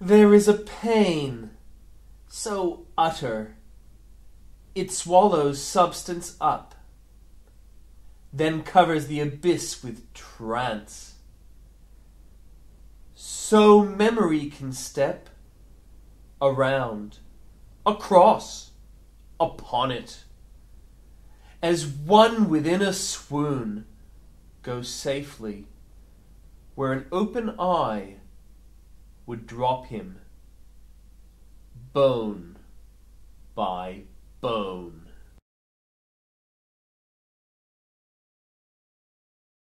There is a pain so utter, it swallows substance up, then covers the abyss with trance. So memory can step around, across, upon it, as one within a swoon goes safely where an open eye would drop him, bone by bone.